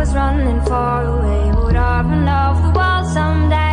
was running far away. Would I run off the world someday?